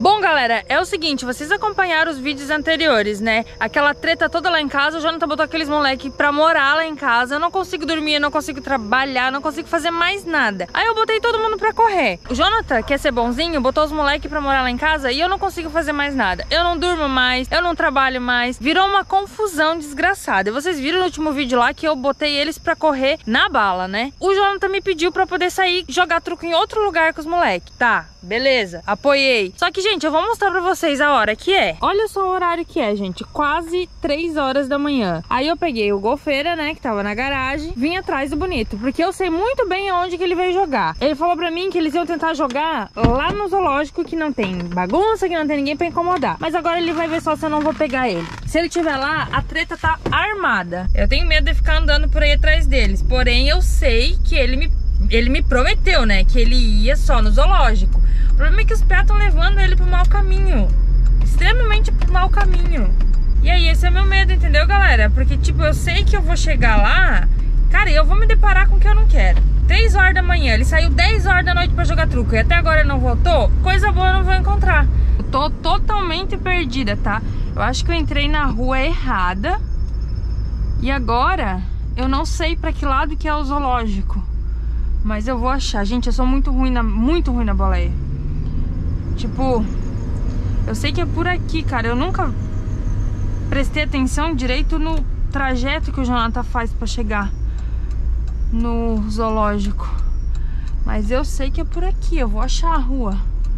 Bom, galera, é o seguinte, vocês acompanharam os vídeos anteriores, né? Aquela treta toda lá em casa, o Jonathan botou aqueles moleque pra morar lá em casa. Eu não consigo dormir, eu não consigo trabalhar, não consigo fazer mais nada. Aí eu botei todo mundo pra correr. O Jonathan, quer ser bonzinho, botou os moleque pra morar lá em casa e eu não consigo fazer mais nada. Eu não durmo mais, eu não trabalho mais. Virou uma confusão desgraçada. E vocês viram no último vídeo lá que eu botei eles pra correr na bala, né? O Jonathan me pediu pra poder sair jogar truco em outro lugar com os moleque. Tá, beleza, apoiei. Só que, gente, eu vou mostrar pra vocês a hora que é. Olha só o horário que é, gente. Quase 3 horas da manhã. Aí eu peguei o Golfeira, né, que tava na garagem, vim atrás do Bonito, porque eu sei muito bem aonde que ele veio jogar. Ele falou pra mim que eles iam tentar jogar lá no zoológico, que não tem bagunça, que não tem ninguém pra incomodar. Mas agora ele vai ver só se eu não vou pegar ele. Se ele estiver lá, a treta tá armada. Eu tenho medo de ficar andando por aí atrás deles. Porém, eu sei que ele me prometeu, né, que ele ia só no zoológico. O problema é que os pés estão levando ele pro mau caminho. Extremamente pro mau caminho. E aí, esse é meu medo, entendeu, galera? Porque, tipo, eu sei que eu vou chegar lá, cara, e eu vou me deparar com o que eu não quero. 3 horas da manhã, ele saiu 10 horas da noite pra jogar truco e até agora ele não voltou. Coisa boa eu não vou encontrar. Eu tô totalmente perdida, tá? Eu acho que eu entrei na rua errada. E agora, eu não sei pra que lado que é o zoológico. Mas eu vou achar. Gente, eu sou muito ruim na boleia. Tipo, eu sei que é por aqui, cara. Eu nunca prestei atenção direito no trajeto que o Jonathan faz pra chegar no zoológico. Mas eu sei que é por aqui. Eu vou achar a rua.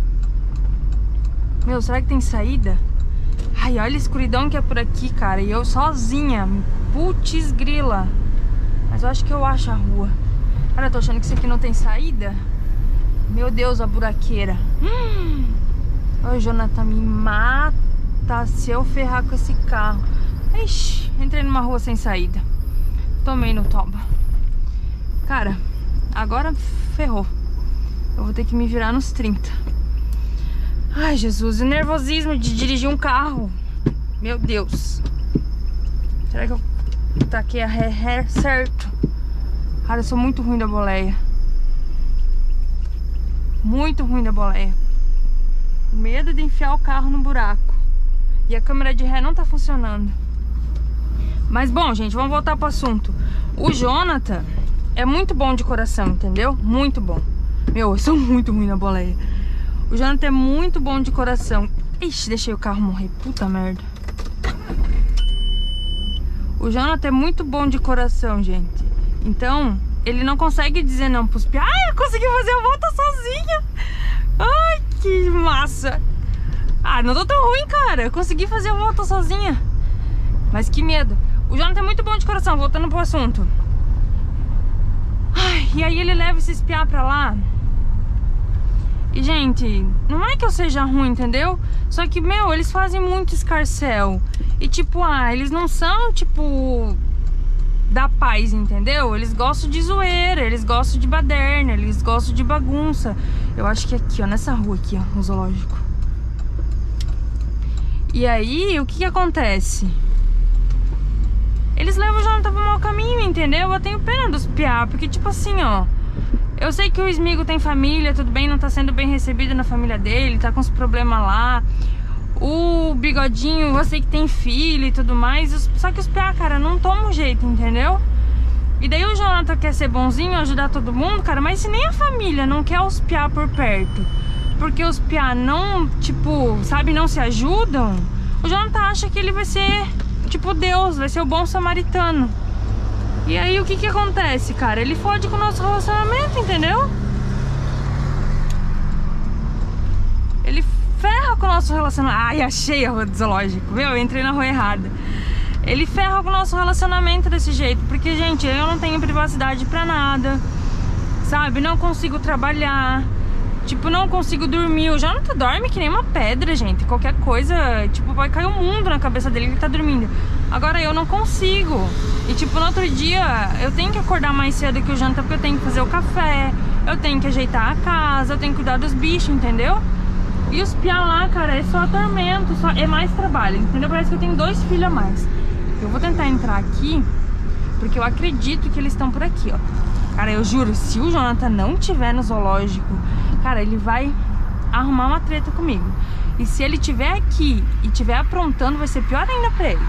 Meu, será que tem saída? Ai, olha a escuridão que é por aqui, cara. E eu sozinha. Putz grila. Mas eu acho que eu acho a rua. Cara, eu tô achando que isso aqui não tem saída. Meu Deus, a buraqueira. O Jonathan me mata se eu ferrar com esse carro. Ixi, entrei numa rua sem saída. Tomei no toba. Cara, agora ferrou. Eu vou ter que me virar nos 30. Ai, Jesus, o nervosismo de dirigir um carro. Meu Deus. Será que eu taquei a ré certo? Cara, eu sou muito ruim da boleia. Muito ruim da boleia. Medo de enfiar o carro no buraco. E a câmera de ré não tá funcionando. Mas bom, gente, vamos voltar pro assunto. O Jonathan é muito bom de coração, entendeu? Muito bom. Meu, eu sou muito ruim na boleia. O Jonathan é muito bom de coração. Ixi, deixei o carro morrer. Puta merda. O Jonathan é muito bom de coração, gente. Então, ele não consegue dizer não pros piá. Ai, eu consegui fazer a volta sozinha. Ai, que massa. Ah, não tô tão ruim, cara. Eu consegui fazer a volta sozinha. Mas que medo. O Jonathan é muito bom de coração, voltando pro assunto. Ai, e aí ele leva esses piá pra lá. E, gente, não é que eu seja ruim, entendeu? Só que, meu, eles fazem muito escarcéu. E, tipo, eles não são, tipo, da paz, entendeu? Eles gostam de zoeira, eles gostam de baderna, eles gostam de bagunça. Eu acho que aqui, ó, nessa rua aqui, ó, no zoológico. E aí, o que acontece? Eles levam o Jonathan pro mau caminho, entendeu? Eu tenho pena dos piá, porque, tipo assim, ó, eu sei que o Smigo tem família, tudo bem, não tá sendo bem recebido na família dele, tá com os problemas lá. O Bigodinho, eu sei que tem filho e tudo mais. Só que os piá, cara, não tomam jeito, entendeu? E daí o Jonathan quer ser bonzinho, ajudar todo mundo, cara. Mas se nem a família não quer os piá por perto, porque os piá não, tipo, sabe, não se ajudam, o Jonathan acha que ele vai ser, tipo, Deus, vai ser o bom samaritano. E aí o que acontece, cara? Ele fode com o nosso relacionamento, entendeu? Ele ferra com o nosso relacionamento. Ai, achei a rua do zoológico. Meu, eu entrei na rua errada. Ele ferra com o nosso relacionamento desse jeito. Porque, gente, eu não tenho privacidade pra nada, sabe? Não consigo trabalhar. Tipo, não consigo dormir. O Jonathan dorme que nem uma pedra, gente. Qualquer coisa, tipo, vai cair o mundo na cabeça dele que ele tá dormindo. Agora eu não consigo. E, tipo, no outro dia eu tenho que acordar mais cedo que o Jonathan, porque eu tenho que fazer o café, eu tenho que ajeitar a casa, eu tenho que cuidar dos bichos, entendeu? E os piá lá, cara, é só tormento, é mais trabalho, entendeu? Parece que eu tenho 2 filhos a mais. Eu vou tentar entrar aqui, porque eu acredito que eles estão por aqui, ó. Cara, eu juro, se o Jonathan não estiver no zoológico, cara, ele vai arrumar uma treta comigo. E se ele estiver aqui e estiver aprontando, vai ser pior ainda pra ele.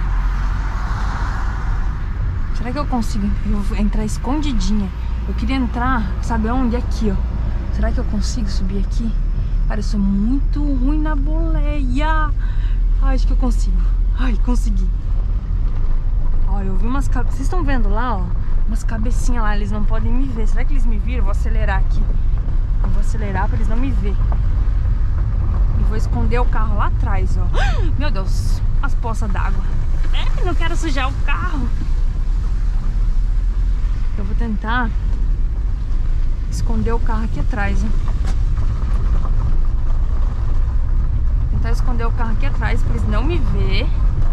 Será que eu consigo entrar escondidinha? Eu queria entrar, sabe aonde? Aqui, ó. Será que eu consigo subir aqui? Cara, eu sou muito ruim na boleia. Ai, acho que eu consigo. Ai, consegui. Ó, eu vi umas cabeças. Vocês estão vendo lá, ó? Umas cabecinhas lá, eles não podem me ver. Será que eles me viram? Eu vou acelerar aqui. Eu vou acelerar pra eles não me verem. E vou esconder o carro lá atrás, ó. Meu Deus, as poças d'água. Não quero sujar o carro. Eu vou tentar esconder o carro aqui atrás, hein? Tentar esconder o carro aqui atrás pra eles não me ver.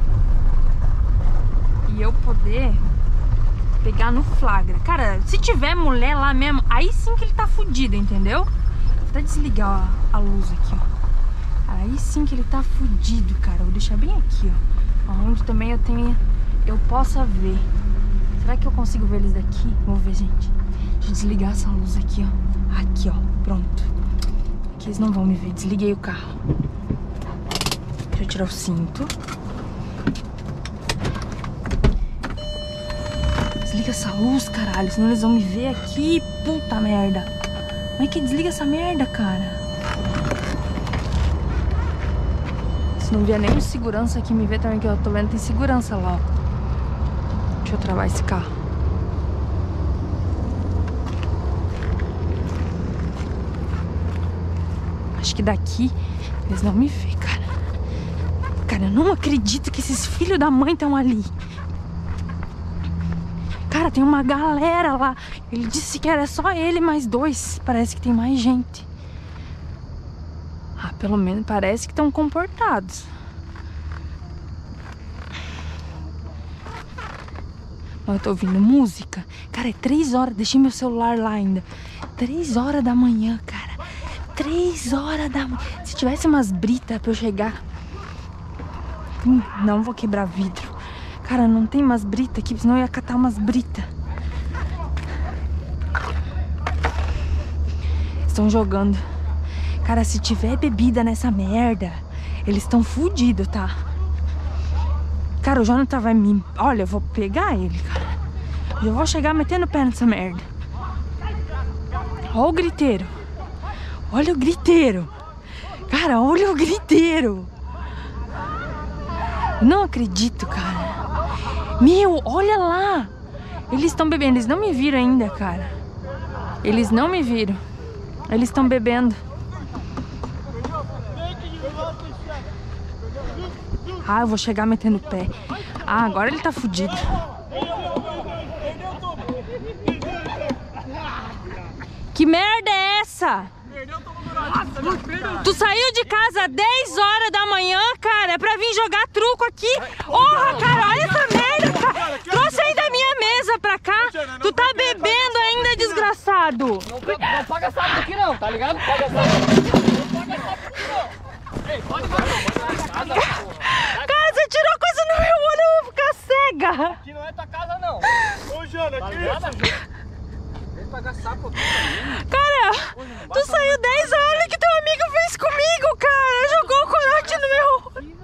E eu poder pegar no flagra. Cara, se tiver mulher lá mesmo, aí sim que ele tá fudido, entendeu? Vou até desligar a luz aqui, ó. Aí sim que ele tá fudido, cara. Vou deixar bem aqui, ó. Onde também eu possa ver. Será que eu consigo ver eles daqui? Vamos ver, gente. Deixa eu desligar essa luz aqui, ó. Aqui, ó. Pronto. Aqui eles não vão me ver. Desliguei o carro. Deixa eu tirar o cinto. Desliga essa luz, caralho. Senão eles vão me ver aqui. Puta merda. Como é que desliga essa merda, cara? Se não vier nenhum segurança aqui me ver também, que eu tô vendo, tem segurança lá, ó. Deixa eu travar esse carro. Acho que daqui eles não me veem, cara. Cara, eu não acredito que esses filhos da mãe estão ali. Cara, tem uma galera lá. Ele disse que era só ele mais dois. Parece que tem mais gente. Ah, pelo menos parece que estão comportados. Eu tô ouvindo música. Cara, é 3 horas. Deixei meu celular lá ainda. 3 horas da manhã, cara. 3 horas da manhã. Se tivesse umas britas pra eu chegar. Não vou quebrar vidro. Cara, não tem umas britas aqui, senão eu ia catar umas britas. Estão jogando. Cara, se tiver bebida nessa merda, eles estão fudidos, tá? Cara, o Jonathan vai me... Olha, eu vou pegar ele, cara. Eu vou chegar metendo o pé nessa merda. Olha o griteiro. Olha o griteiro. Cara, olha o griteiro. Eu não acredito, cara. Meu, olha lá. Eles estão bebendo. Eles não me viram ainda, cara. Eles não me viram. Eles estão bebendo. Ah, eu vou chegar metendo o pé. Ah, agora ele tá fudido. Que merda é essa? Tu saiu de casa 10 horas da manhã, cara, pra vir jogar truco aqui. Porra, cara, olha essa merda, cara. Trouxe aí da minha mesa pra cá. Tu tá bebendo ainda, desgraçado. Não paga sábado aqui não, tá ligado? Não paga sábado aqui não. Ei, pode casa. Cara, você tirou coisa no meu olho, eu vou ficar cega. Aqui não é tua casa não. Ô, Jana, Tá aqui. ligado? Vem pagar sapo aqui também. Cara, tu saiu 10 horas, olha o que teu amigo fez comigo, cara. Jogou o corote no meu olho.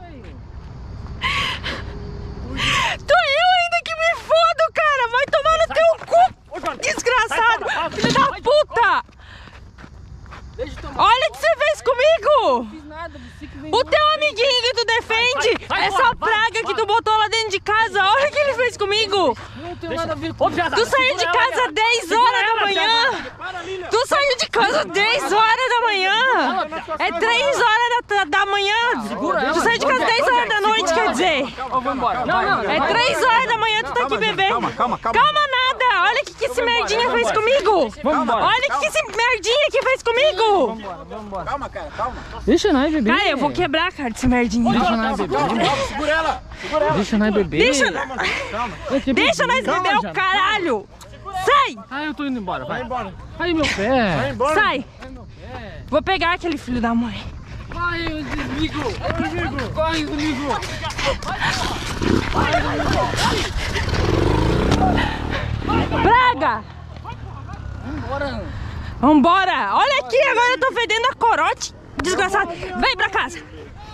Tu eu ainda que me fodo, cara. Vai tomar no teu cu, desgraçado. Filho da puta. Olha o que você fez comigo. O teu amiguinho que tu defende, essa praga que tu botou lá dentro de casa, olha o que ele fez comigo. Não tem nada a ver com isso. Tu saiu de casa 10 horas da manhã. Tu saiu de casa 10 horas da manhã. É 3 horas da manhã. Tu saiu de casa 10 horas da noite, quer dizer. Vamos embora. Não. É 3 horas da manhã, tu tá aqui bebendo. Calma nada. Olha o que esse merdinha fez comigo. Olha o que esse merdinha aqui fez comigo. Vamos embora. Calma, cara, calma. Deixa nós beber. Cara, eu vou quebrar a cara desse merdinha. Deixa nós beber. Segura ela. Deixa nós beber. Deixa nós beber o caralho. Sai. Ah, eu tô indo embora. Vai embora. Aí, meu pé. Vai embora. Sai. Vou pegar aquele filho da mãe. Vai, amigo. Vai, amigo. Praga. Vambora. Vambora. Olha aqui, agora eu tô fedendo a corote. Desgraçado. Vem pra casa.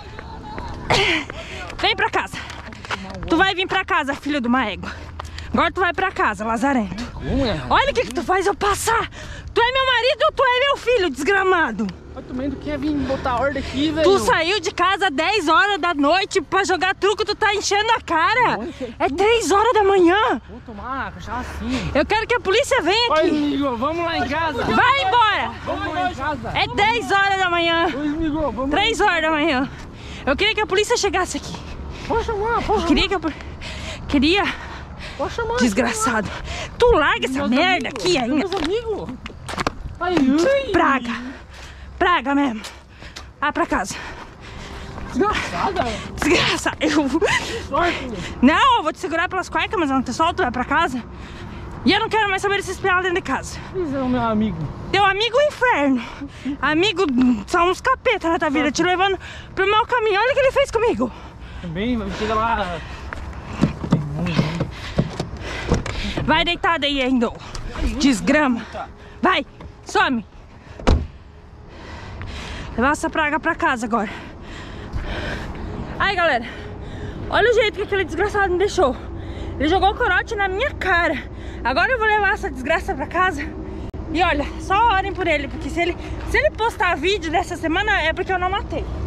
vir pra casa. Tu vai vir pra casa, filho de uma égua. Agora tu vai pra casa, lazarento. Olha o que tu faz eu passar. Tu é meu marido ou tu é meu filho, desgramado? Mas também tu quer vir botar ordem aqui, velho? Tu saiu de casa 10 horas da noite pra jogar truco, tu tá enchendo a cara. É 3 horas da manhã. Vou tomar cachaça assim. Eu quero que a polícia venha Oi, aqui. amigo, vamos lá em casa. Vai embora. Vamos lá em casa. É 10 horas da manhã. Oi, amigo, vamos 3 horas da manhã. Eu queria que a polícia chegasse aqui. Pode chamar, pode chamar. Queria que a Queria. Pode chamar. Desgraçado. Tu larga essa merda aqui ainda. Meus amigos. Ai, ai. Praga. Praga mesmo. Vai pra casa. Desgraçada. Desgraçado. Sorte. Não, eu vou te segurar pelas cuecas, mas eu não te solto, vai pra casa. E eu não quero mais saber desses pelados dentro de casa. Esse é o meu amigo. Teu amigo é o inferno. Amigo são uns capetas na tua vida, te levando pro mau caminho. Olha o que ele fez comigo. Também, chega lá. Vai deitada aí, Endo. Desgrama. Vai, some. Levar essa praga pra casa agora. Aí, galera, olha o jeito que aquele desgraçado me deixou. Ele jogou o corote na minha cara. Agora eu vou levar essa desgraça pra casa. E olha, só orem por ele, porque se ele postar vídeo dessa semana é porque eu não matei.